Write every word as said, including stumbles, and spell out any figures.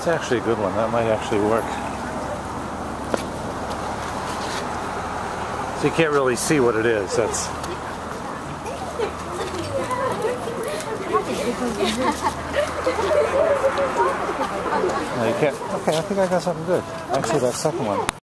actually a good one. That might actually work. So you can't really see what it is. That's. No, you can't. Okay, I think I got something good. Actually, that second one.